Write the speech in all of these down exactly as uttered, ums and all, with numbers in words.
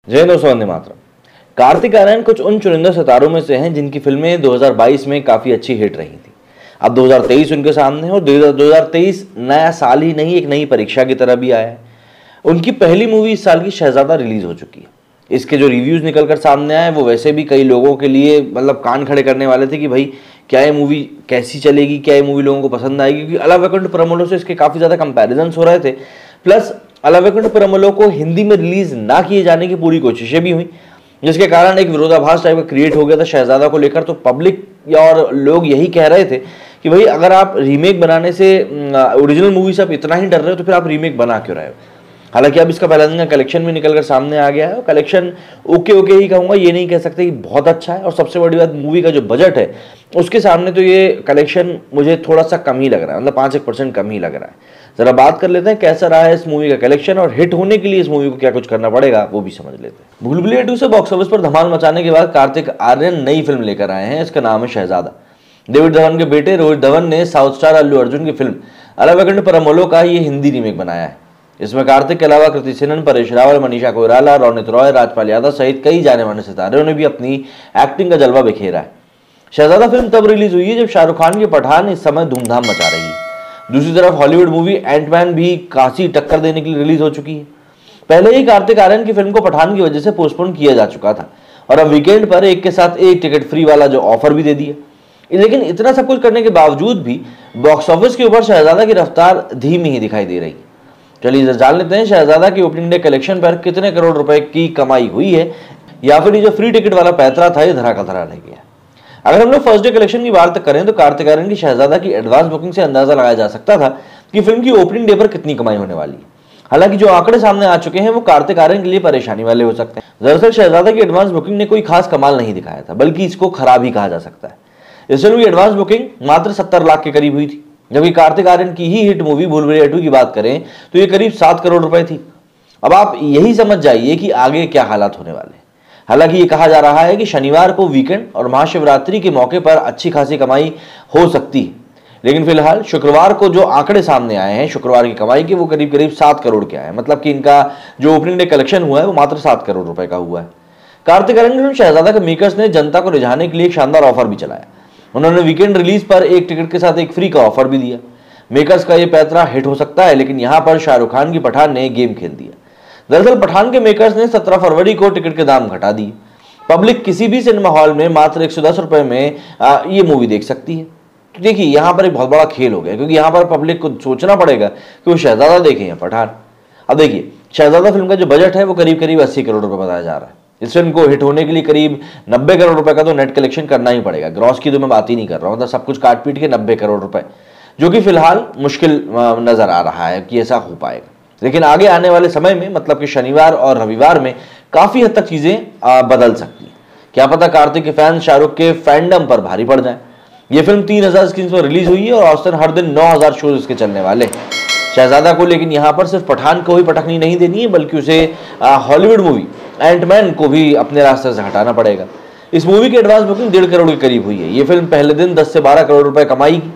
जय हिंद वंदे मातरम। कार्तिक आर्यन कुछ उन चुनिंदा सितारों में से हैं जिनकी फिल्में दो हज़ार बाईस में काफी अच्छी हिट रही थी। अब दो हज़ार तेईस उनके सामने है और दो हज़ार तेईस नया साल ही नहीं, एक नई परीक्षा की तरह भी आया है। उनकी पहली मूवी इस साल की शहजादा रिलीज हो चुकी है। इसके जो रिव्यूज निकलकर सामने आए वो वैसे भी कई लोगों के लिए मतलब कान खड़े करने वाले थे कि भाई क्या ये मूवी कैसी चलेगी, क्या ये मूवी लोगों को पसंद आएगी, क्योंकि अला वैकुंठ परमलो से इसके काफी ज्यादा कंपैरिजंस हो रहे थे। प्लस अला वैकुंठ परमलो को हिंदी में रिलीज ना किए जाने की पूरी कोशिशें भी हुई, जिसके कारण एक विरोधाभास टाइप का क्रिएट हो गया था शहजादा को लेकर। तो पब्लिक और लोग यही कह रहे थे कि भाई अगर आप रीमेक बनाने से ओरिजिनल मूवी से आप इतना ही डर रहे हो तो फिर आप रीमेक बना क्यों रहे हो। हालांकि अब इसका पहला दिन का कलेक्शन भी निकल कर सामने आ गया है। कलेक्शन ओके ओके ही कहूँगा, ये नहीं कह सकते कि बहुत अच्छा है। और सबसे बड़ी बात, मूवी का जो बजट है उसके सामने तो ये कलेक्शन मुझे थोड़ा सा कम ही लग रहा है, मतलब पाँच एक परसेंट कम ही लग रहा है। जरा बात कर लेते हैं कैसा रहा है इस मूवी का कलेक्शन और हिट होने के लिए इस मूवी को क्या कुछ करना पड़ेगा वो भी समझ लेते हैं। भूल भुलैया टू से बॉक्स ऑफिस पर धमाल मचाने के बाद कार्तिक आर्यन नई फिल्म लेकर आए हैं। इसका नाम है शहजादा। डेविड धवन के बेटे रोहित धवन ने साउथ स्टार अल्लू अर्जुन की फिल्म अला वैकुंठ परमलो का ये हिंदी रीमेक बनाया है। इसमें कार्तिक के अलावा कृति सेनन, परेश रावल, मनीषा कोइराला, रोनित रॉय, राजपाल यादव सहित कई जाने माने सितारों ने भी अपनी एक्टिंग का जलवा बिखेरा है। शहजादा फिल्म तब रिलीज हुई है जब शाहरुख खान की पठान इस समय धूमधाम मचा रही है। दूसरी तरफ हॉलीवुड मूवी एंटमैन भी काफी टक्कर देने के लिए रिलीज हो चुकी है। पहले ही कार्तिक आर्यन की फिल्म को पठान की वजह से पोस्टपोन किया जा चुका था और अब वीकेंड पर एक के साथ एक टिकट फ्री वाला जो ऑफर भी दे दिया। लेकिन इतना सब कुछ करने के बावजूद भी बॉक्स ऑफिस के ऊपर शहजादा की रफ्तार धीमी ही दिखाई दे रही है। चलिए जान लेते हैं शहजादा की ओपनिंग डे कलेक्शन पर कितने करोड़ रुपए की कमाई हुई है, या फिर ये जो फ्री टिकट वाला पैतरा था ये धरा का धरा रह गया। अगर हम लोग फर्स्ट डे कलेक्शन की बात करें तो कार्तिक आर्यन की शहजादा की एडवांस बुकिंग से अंदाजा लगाया जा सकता था कि फिल्म की ओपनिंग डे पर कितनी कमाई होने वाली है। हालांकि जो आंकड़े सामने आ चुके हैं वो कार्तिक आर्यन के लिए परेशानी वाले हो सकते हैं। दरअसल शहजादा की एडवांस बुकिंग ने कोई खास कमाल नहीं दिखाया था, बल्कि इसको खराब ही कहा जा सकता है। इस फिल्म की एडवांस बुकिंग मात्र सत्तर लाख के करीब हुई थी, जबकि कार्तिक आर्यन की ही हिट मूवी भूल भुलैया टू की बात करें तो ये करीब सात करोड़ रुपए थी। अब आप यही समझ जाइए कि आगे क्या हालात होने वाले हैं। हालांकि ये कहा जा रहा है कि शनिवार को वीकेंड और महाशिवरात्रि के मौके पर अच्छी खासी कमाई हो सकती है, लेकिन फिलहाल शुक्रवार को जो आंकड़े सामने आए हैं शुक्रवार की कमाई के, वो करीब करीब सात करोड़ के आए, मतलब कि इनका जो ओपनिंग डे कलेक्शन हुआ है वो मात्र सात करोड़ रुपए का हुआ है। कार्तिक आर्यन की फिल्म शहजादा के मेकर्स ने जनता को रिझाने के लिए एक शानदार ऑफर भी चलाया। उन्होंने वीकेंड रिलीज पर एक टिकट के साथ एक फ्री का ऑफर भी दिया। मेकर्स का ये पैतरा हिट हो सकता है, लेकिन यहां पर शाहरुख खान की पठान ने गेम खेल दिया। दरअसल पठान के मेकर्स ने सत्रह फरवरी को टिकट के दाम घटा दिए। पब्लिक किसी भी सिनेमा हॉल में मात्र एक सौ दस रुपए में आ, ये मूवी देख सकती है। तो देखिए यहाँ पर एक बहुत बड़ा खेल हो गया, क्योंकि यहाँ पर पब्लिक को सोचना पड़ेगा कि वो शहजादा देखें या पठान। अब देखिए शहजादा फिल्म का जो बजट है वो करीब करीब अस्सी करोड़ रुपए बताया जा रहा है। इस फिल्म को हिट होने के लिए करीब नब्बे करोड़ रुपए का तो नेट कलेक्शन करना ही पड़ेगा। ग्रॉस की तो मैं बात ही नहीं कर रहा हूँ, मतलब सब कुछ काट पीट के नब्बे करोड़ रुपए, जो कि फिलहाल मुश्किल नजर आ रहा है कि ऐसा हो पाएगा। लेकिन आगे आने वाले समय में, मतलब कि शनिवार और रविवार में काफी हद तक चीजें बदल सकती हैं। क्या पता कार्तिक के फैंस शाहरुख के फैंडम पर भारी पड़ जाएं। ये फिल्म तीन हजार स्क्रीन पर रिलीज हुई है और औसतन हर दिन नौ हजार शोज इसके चलने वाले हैं शहजादा को। लेकिन यहाँ पर सिर्फ पठान को ही पटकनी नहीं देनी है, बल्कि उसे हॉलीवुड मूवी एंटमैन को भी अपने रास्ते से हटाना पड़ेगा। इस मूवी की एडवांस बुकिंग डेढ़ करोड़ के करीब हुई है। ये फिल्म पहले दिन दस से बारह करोड़ रुपए कमाएगी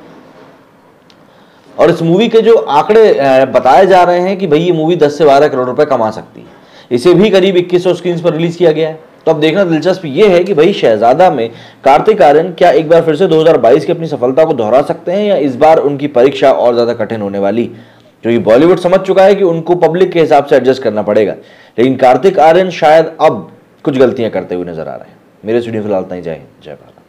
और इस मूवी के जो आंकड़े बताए जा रहे हैं कि भाई ये मूवी दस से बारह करोड़ रुपए कमा सकती है। इसे भी करीब इक्कीस सौ स्क्रीन पर रिलीज किया गया है। तो अब देखना दिलचस्प ये है कि भाई शहजादा में कार्तिक आर्यन क्या एक बार फिर से दो हज़ार बाईस की अपनी सफलता को दोहरा सकते हैं, या इस बार उनकी परीक्षा और ज्यादा कठिन होने वाली, क्योंकि बॉलीवुड समझ चुका है कि उनको पब्लिक के हिसाब से एडजस्ट करना पड़ेगा। लेकिन कार्तिक आर्यन शायद अब कुछ गलतियां करते हुए नजर आ रहे हैं। मेरे स्टूडियो फिलहाल इतना ही। जय हिंद, जय भारत।